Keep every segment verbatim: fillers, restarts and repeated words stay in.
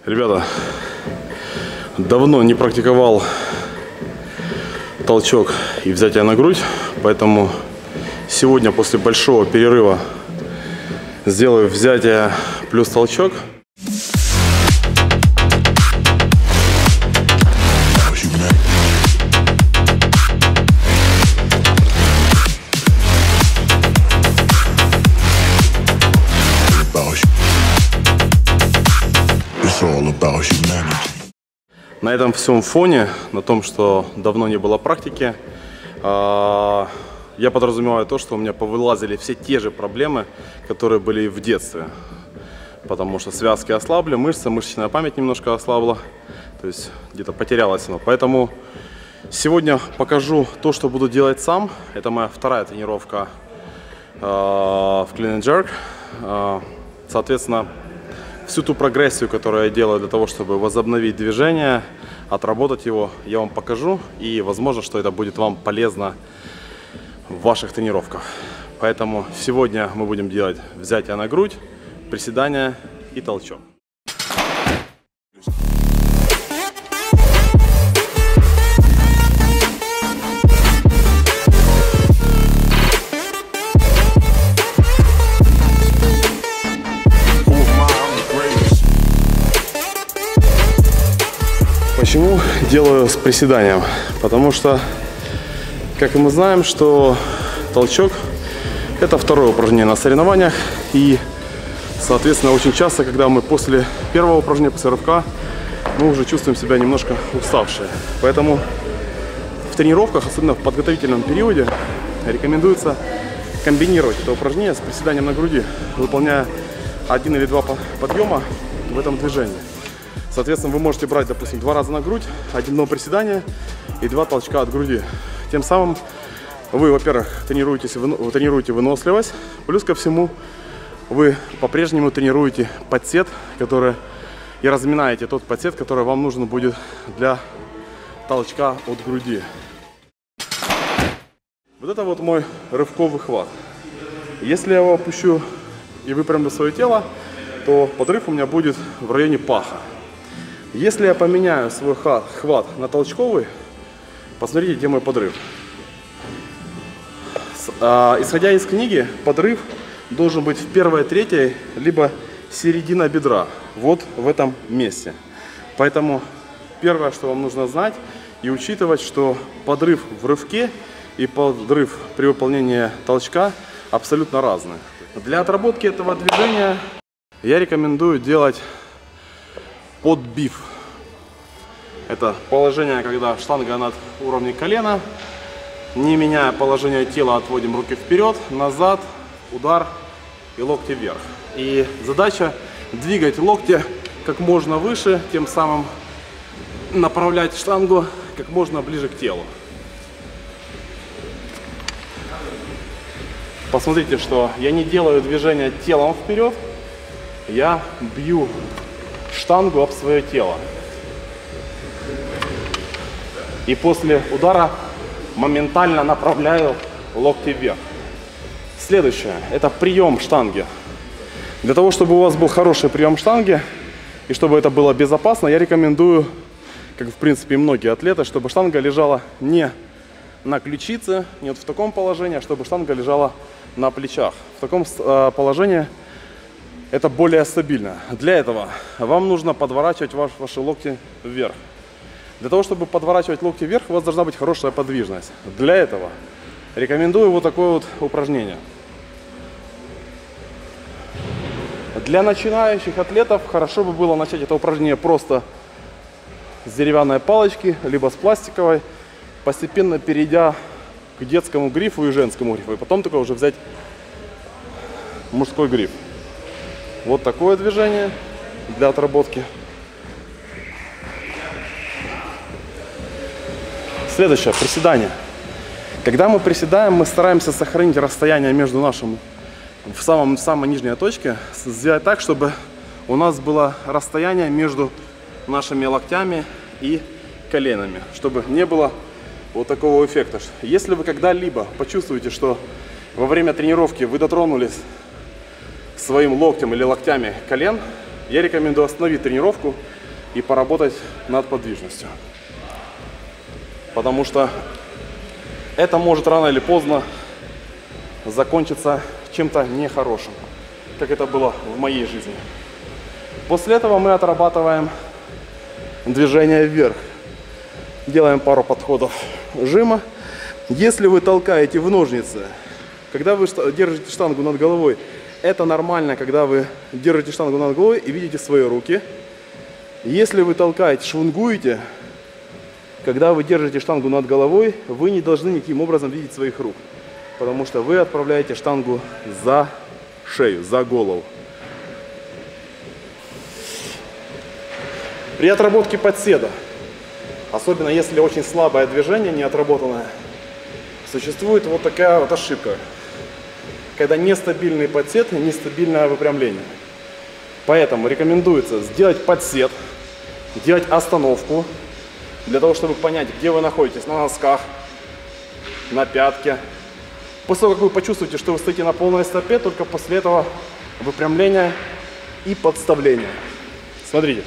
Ребята, давно не практиковал толчок и взятие на грудь, поэтому сегодня после большого перерыва сделаю взятие плюс толчок. На этом всем фоне, на том, что давно не было практики, я подразумеваю то, что у меня повылазили все те же проблемы, которые были и в детстве. Потому что связки ослабли, мышцы, мышечная память немножко ослабла, то есть где-то потерялась она. Поэтому сегодня покажу то, что буду делать сам. Это моя вторая тренировка в Clean and Jerk. Соответственно, всю ту прогрессию, которую я делаю для того, чтобы возобновить движение, отработать его, я вам покажу. И возможно, что это будет вам полезно в ваших тренировках. Поэтому сегодня мы будем делать взятие на грудь, приседания и толчок. Почему делаю с приседанием? Потому что, как и мы знаем, что толчок – это второе упражнение на соревнованиях. И, соответственно, очень часто, когда мы после первого упражнения, после рывка, мы уже чувствуем себя немножко уставшие. Поэтому в тренировках, особенно в подготовительном периоде, рекомендуется комбинировать это упражнение с приседанием на груди, выполняя один или два подъема в этом движении. Соответственно, вы можете брать, допустим, два раза на грудь, одно приседание и два толчка от груди. Тем самым вы, во-первых, тренируетесь, вы тренируете выносливость, плюс ко всему вы по-прежнему тренируете подсет, который, и разминаете тот подсет, который вам нужен будет для толчка от груди. Вот это вот мой рывковый хват. Если я его опущу и выпрямлю свое тело, то подрыв у меня будет в районе паха. Если я поменяю свой хват на толчковый, посмотрите, где мой подрыв. Исходя из книги, подрыв должен быть в первой трети, либо середина бедра, вот в этом месте. Поэтому первое, что вам нужно знать и учитывать, что подрыв в рывке и подрыв при выполнении толчка абсолютно разные. Для отработки этого движения я рекомендую делать подбив. Это положение, когда штанга над уровнем колена. Не меняя положение тела, отводим руки вперед, назад, удар и локти вверх. И задача двигать локти как можно выше, тем самым направлять штангу как можно ближе к телу. Посмотрите, что я не делаю движение телом вперед, я бью штангу об свое тело. И после удара моментально направляю локти вверх. Следующее – это прием штанги. Для того, чтобы у вас был хороший прием штанги и чтобы это было безопасно, я рекомендую, как в принципе и многие атлеты, чтобы штанга лежала не на ключице, не вот в таком положении, а чтобы штанга лежала на плечах. В таком э, положении это более стабильно. Для этого вам нужно подворачивать ваш, ваши локти вверх. Для того, чтобы подворачивать локти вверх, у вас должна быть хорошая подвижность. Для этого рекомендую вот такое вот упражнение. Для начинающих атлетов хорошо бы было начать это упражнение просто с деревянной палочки, либо с пластиковой, постепенно перейдя к детскому грифу и женскому грифу. И потом только уже взять мужской гриф. Вот такое движение для отработки. Следующее, приседание. Когда мы приседаем, мы стараемся сохранить расстояние между нашим, в самом, в самой нижней точке, сделать так, чтобы у нас было расстояние между нашими локтями и коленами, чтобы не было вот такого эффекта. Если вы когда-либо почувствуете, что во время тренировки вы дотронулись своим локтем или локтями колен, я рекомендую остановить тренировку и поработать над подвижностью. Потому что это может рано или поздно закончиться чем-то нехорошим, как это было в моей жизни. После этого мы отрабатываем движение вверх. Делаем пару подходов жима. Если вы толкаете в ножницы, когда вы держите штангу над головой, это нормально, когда вы держите штангу над головой и видите свои руки. Если вы толкаете, швунгуете, когда вы держите штангу над головой, вы не должны никаким образом видеть своих рук, потому что вы отправляете штангу за шею, за голову. При отработке подседа, особенно если очень слабое движение, не отработанное, существует вот такая вот ошибка, когда нестабильный подсед и нестабильное выпрямление. Поэтому рекомендуется сделать подсед, делать остановку, для того, чтобы понять, где вы находитесь, на носках, на пятке. После того, как вы почувствуете, что вы стоите на полной стопе, только после этого выпрямление и подставление. Смотрите.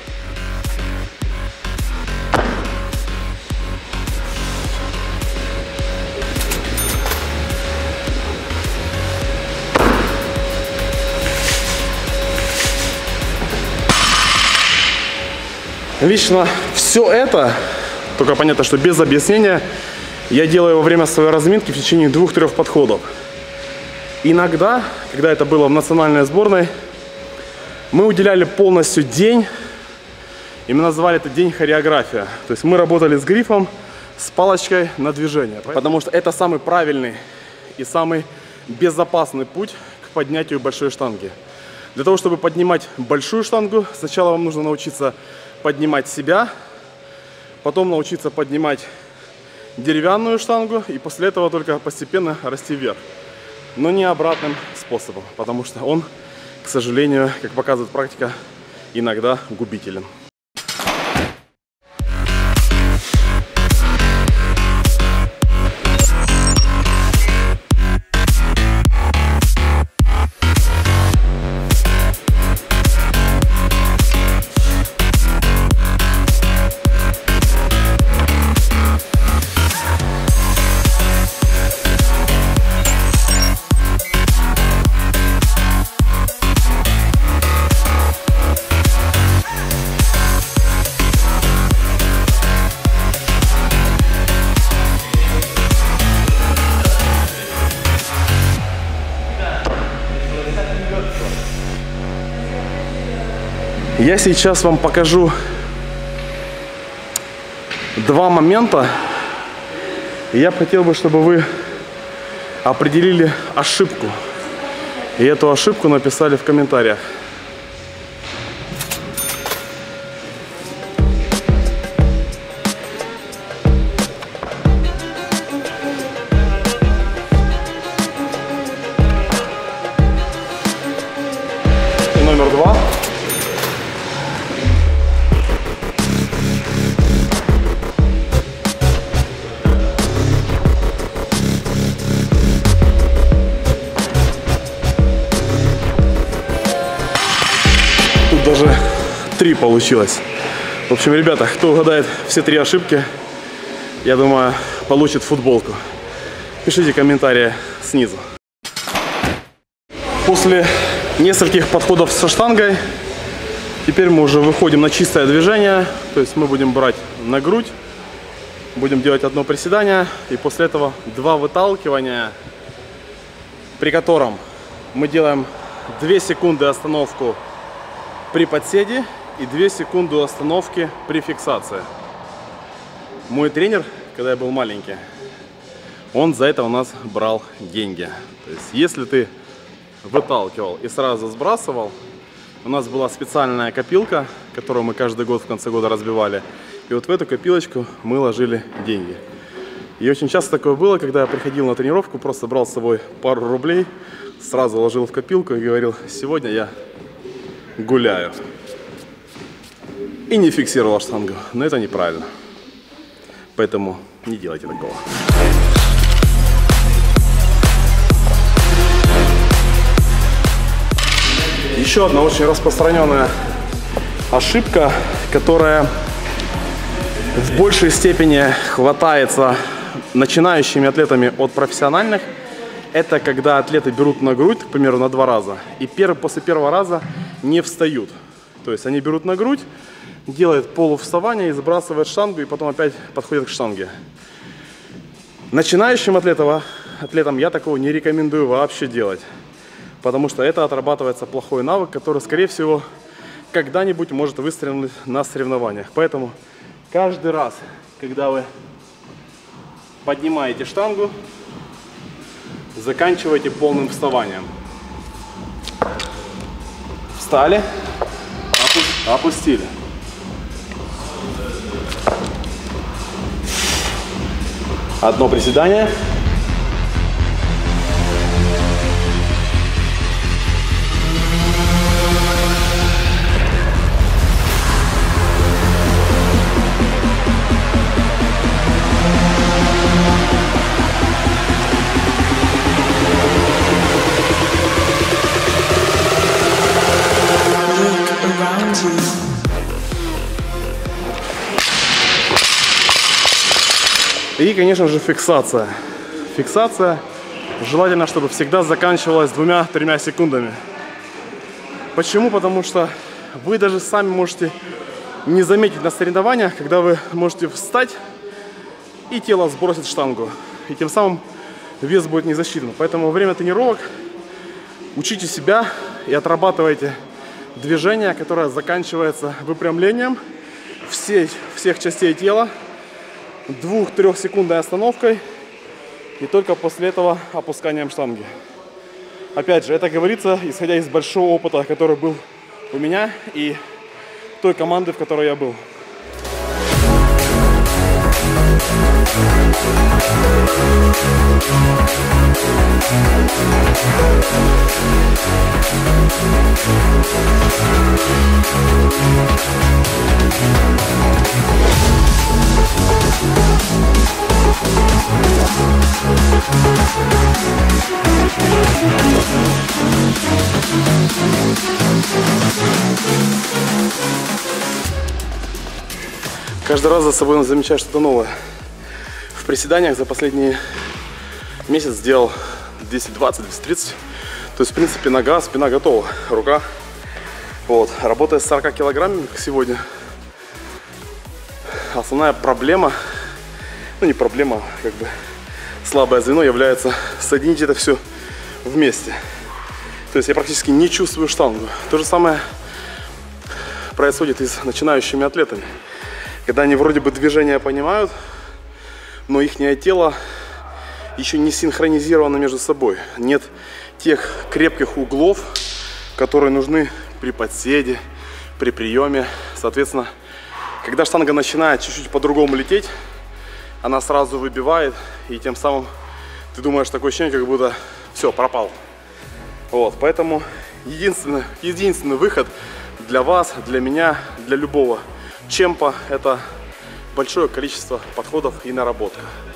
Лично все это, только понятно, что без объяснения, я делаю во время своей разминки в течение двух-трех подходов. Иногда, когда это было в национальной сборной, мы уделяли полностью день, и мы назвали это день хореография. То есть мы работали с грифом, с палочкой на движение. Потому что это самый правильный и самый безопасный путь к поднятию большой штанги. Для того, чтобы поднимать большую штангу, сначала вам нужно научиться поднимать себя, потом научиться поднимать деревянную штангу и после этого только постепенно расти вверх. Но не обратным способом, потому что он, к сожалению, как показывает практика, иногда губителен. Я сейчас вам покажу два момента. Я бы хотел бы, чтобы вы определили ошибку. И эту ошибку написали в комментариях. И номер два. Даже три получилось. В общем, ребята, кто угадает все три ошибки, я думаю, получит футболку. Пишите комментарии снизу. После нескольких подходов со штангой, теперь мы уже выходим на чистое движение. То есть мы будем брать на грудь, будем делать одно приседание и после этого два выталкивания, при котором мы делаем две секунды остановку при подседе и две секунды остановки при фиксации. Мой тренер, когда я был маленький, он за это у нас брал деньги. То есть, если ты выталкивал и сразу сбрасывал, у нас была специальная копилка, которую мы каждый год в конце года разбивали. И вот в эту копилочку мы ложили деньги. И очень часто такое было, когда я приходил на тренировку, просто брал с собой пару рублей, сразу ложил в копилку и говорил: сегодня я гуляю. И не фиксировал штангу. Но это неправильно. Поэтому не делайте такого. еще одна очень распространенная ошибка, которая в большей степени хватается начинающими атлетами от профессиональных, это когда атлеты берут на грудь, к примеру, на два раза, и перв, после первого раза не встают. То есть они берут на грудь, делают полувставание и сбрасывают штангу, и потом опять подходят к штанге. Начинающим атлетам, атлетам я такого не рекомендую вообще делать, потому что это отрабатывается плохой навык, который, скорее всего, когда-нибудь может выстрелить на соревнованиях. Поэтому каждый раз, когда вы поднимаете штангу, заканчивайте полным вставанием. Встали, опустили. Одно приседание. И, конечно же, фиксация. Фиксация желательно, чтобы всегда заканчивалась двумя-тремя секундами. Почему? Потому что вы даже сами можете не заметить на соревнованиях, когда вы можете встать и тело сбросит штангу. И тем самым вес будет не засчитан. Поэтому во время тренировок учите себя и отрабатывайте движение, которое заканчивается выпрямлением всей, всех частей тела, двух-трехсекундной остановкой и только после этого опусканием штанги. Опять же, это говорится, исходя из большого опыта, который был у меня и той команды, в которой я был. Каждый раз за собой замечаю что-то новое. В приседаниях за последний месяц сделал десять двадцать, десять тридцать. То есть, в принципе, нога, спина готова, рука. Вот. Работая с сорока килограммами, как сегодня, основная проблема, ну не проблема, как бы слабое звено является соединить это все вместе. То есть я практически не чувствую штангу. То же самое происходит и с начинающими атлетами. Когда они вроде бы движения понимают, но их тело еще не синхронизировано между собой. Нет тех крепких углов, которые нужны при подседе, при приеме. Соответственно, когда штанга начинает чуть-чуть по-другому лететь, она сразу выбивает, и тем самым ты думаешь, такое ощущение, как будто все, пропал. Вот, поэтому единственный, единственный выход для вас, для меня, для любого чемпа – это большое количество подходов и наработка.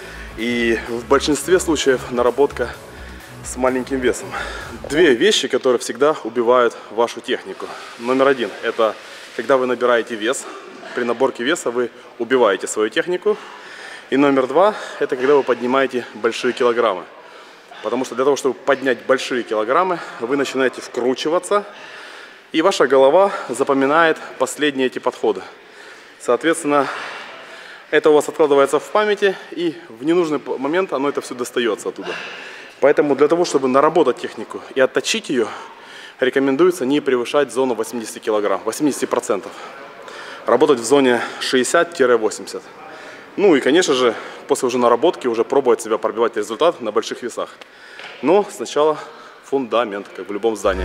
И в большинстве случаев наработка с маленьким весом. Две вещи, которые всегда убивают вашу технику. Номер один – это когда вы набираете вес. При наборке веса вы убиваете свою технику. И номер два – это когда вы поднимаете большие килограммы. Потому что для того, чтобы поднять большие килограммы, вы начинаете вкручиваться, и ваша голова запоминает последние эти подходы. Соответственно, это у вас откладывается в памяти, и в ненужный момент оно это все достается оттуда. Поэтому для того, чтобы наработать технику и отточить ее, рекомендуется не превышать зону восемьдесят килограмм, восемьдесят процентов. Работать в зоне шестьдесят-восемьдесят. Ну и, конечно же, после уже наработки уже пробовать себя пробивать результат на больших весах. Но сначала фундамент, как в любом здании.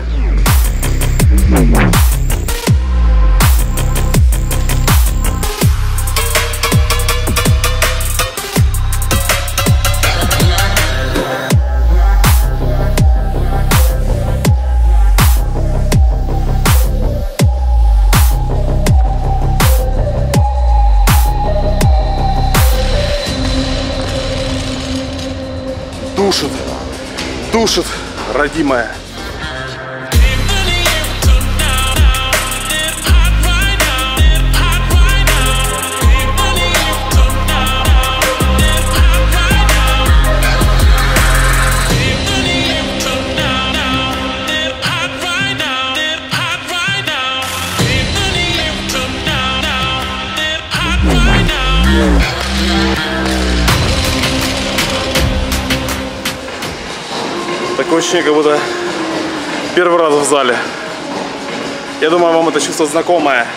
Душит, душит, родимая. Такое ощущение, как будто первый раз в зале. Я думаю, вам это чувство знакомое.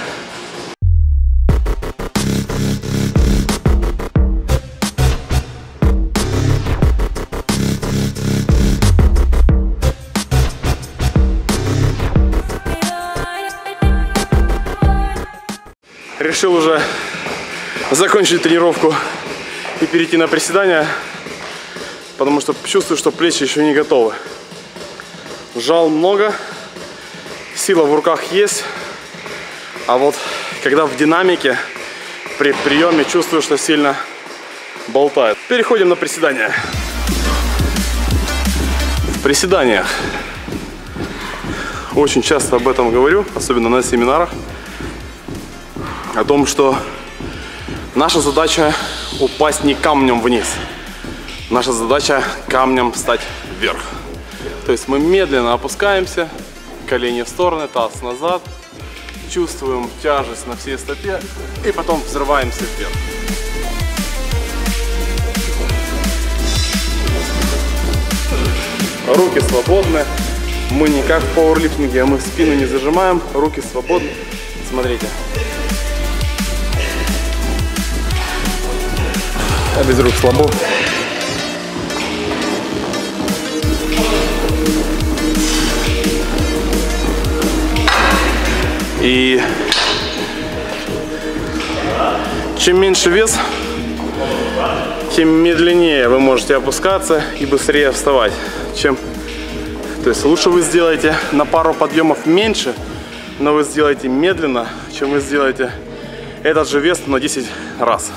Решил уже закончить тренировку и перейти на приседания, потому что чувствую, что плечи еще не готовы. Жал много, сила в руках есть, а вот когда в динамике при приеме чувствую, что сильно болтает. Переходим на приседания. В приседаниях очень часто об этом говорю, особенно на семинарах, о том, что наша задача упасть не камнем вниз, наша задача камнем встать вверх. То есть мы медленно опускаемся, колени в стороны, таз назад, чувствуем тяжесть на всей стопе и потом взрываемся вверх. Руки свободны, мы не как в пауэрлифтинге, мы спину не зажимаем, руки свободны. Смотрите. А без рук слабо. И чем меньше вес, тем медленнее вы можете опускаться и быстрее вставать. Чем, то есть лучше вы сделаете на пару подъемов меньше, но вы сделаете медленно, чем вы сделаете этот же вес на десять раз.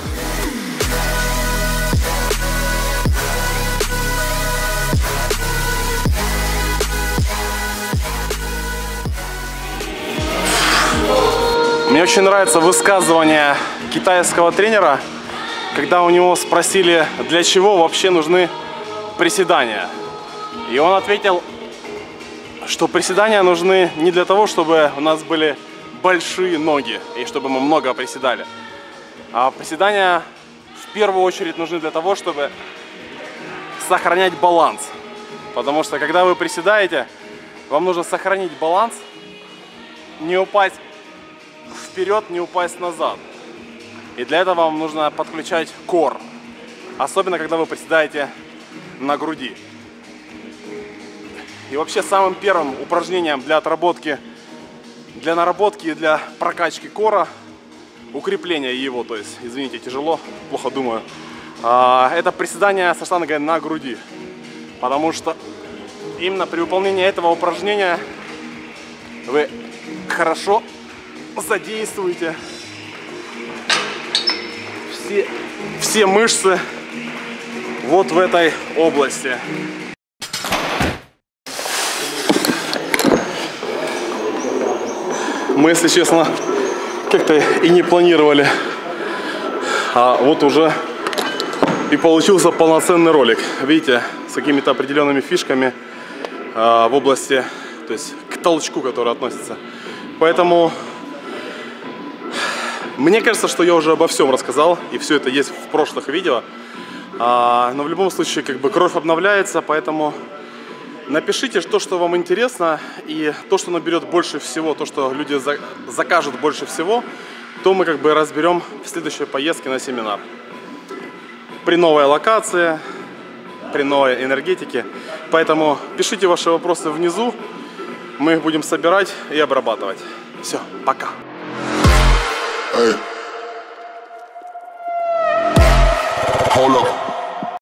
Мне очень нравится высказывание китайского тренера, когда у него спросили, для чего вообще нужны приседания. И он ответил, что приседания нужны не для того, чтобы у нас были большие ноги и чтобы мы много приседали. А приседания в первую очередь нужны для того, чтобы сохранять баланс. Потому что когда вы приседаете, вам нужно сохранить баланс, не упасть вперед, не упасть назад. И для этого вам нужно подключать кор. Особенно, когда вы приседаете на груди. И вообще самым первым упражнением для отработки, для наработки и для прокачки кора, укрепления его, то есть, извините, тяжело, плохо думаю, это приседание со штангой на груди. Потому что именно при выполнении этого упражнения вы хорошо задействуйте все, все мышцы вот в этой области. Мы, если честно, как-то и не планировали, а вот уже и получился полноценный ролик. Видите, с какими-то определенными фишками а, в области, то есть к толчку, который относится. Поэтому мне кажется, что я уже обо всем рассказал, и все это есть в прошлых видео. А, но в любом случае, как бы кровь обновляется, поэтому напишите то, что вам интересно, и то, что наберет больше всего, то, что люди за, закажут больше всего, то мы как бы разберем в следующей поездке на семинар. При новой локации, при новой энергетике. Поэтому пишите ваши вопросы внизу, мы их будем собирать и обрабатывать. Все, пока. Hey.